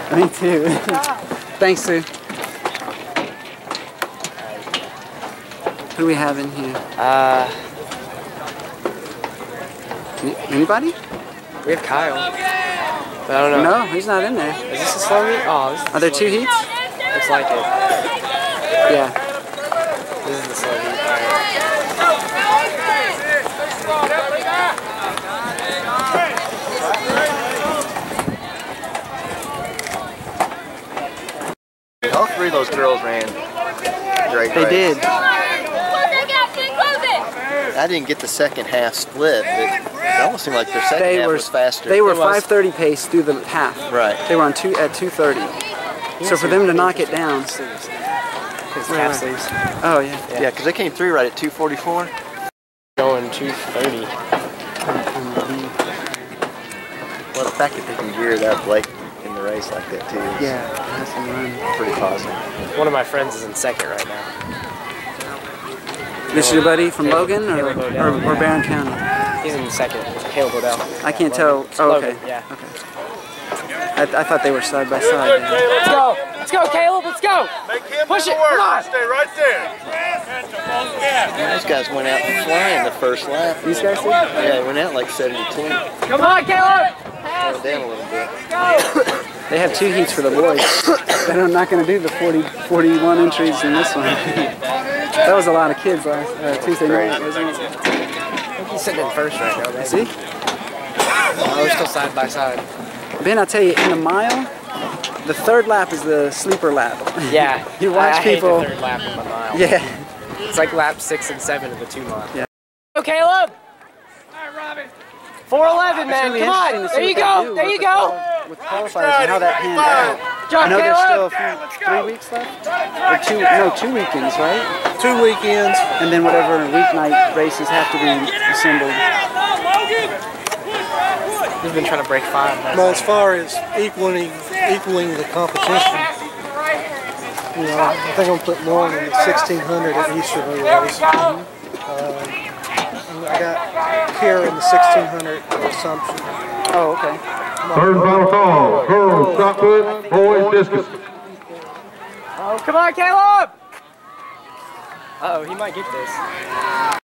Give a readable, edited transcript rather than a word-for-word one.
Me too. Thanks, Sue. Who do we have in here? Anybody? We have Kyle. But I don't know. No, he's not in there. Is this a slow heat? Oh, this is Are there 2 heats? Looks like it. Yeah. This is the slow heat. All 3 of those girls ran great. They did. I didn't get the second half split, but it almost seemed like their second half was faster. They were 5:30 pace through the half. Right. They were on at 2:30. So for them to knock it down. His half sleeves. Oh yeah. Yeah, because they came through right at 2:44. Going 2:30. Well, the fact that they can gear it up late in the race like that too is That's a run. pretty positive. One of my friends is in second right now. This is your buddy from Logan or Barron County? He's in second. Caleb Odell. I can't tell. Oh, okay. Logan, yeah. Okay. I thought they were side by side. Let's go. Let's go, Caleb. Let's go. Push it. Come on. Stay right there. Those guys went out flying the first lap. These guys did? Yeah, they went out like 70-20. Come on, Caleb. Slowed down a little bit. They have 2 heats for the boys. They're not going to do the 41 entries in this one. That was a lot of kids last Tuesday night, wasn't it? I think he's sitting in first right now, man. See? Oh, we're still side by side. Ben, I'll tell you, in a mile, the 3rd lap is the sleeper lap. Yeah. You watch I hate people. the 3rd lap in my mile. Yeah. It's like lap 6 and 7 of the 2 mile. Yeah. Go, Caleb. All right, Robin. 4:11, man. Really Come on. interesting to see There you what they go. do There you with go. With qualifiers and how that pans out. John, I know there's still Caleb. a few, 3 weeks left? Or 2 weekends, right? 2 weekends. And then whatever weeknight races have to be assembled. He's been trying to break 5. But as far as equaling the competition, you know, I think I'm putting more in the 1600 at Easterly race. I got here in the 1600 Assumption. Oh, okay. Third and final call. Girls shot put, boys discus. Oh, come on, Caleb. Uh-oh, he might get this.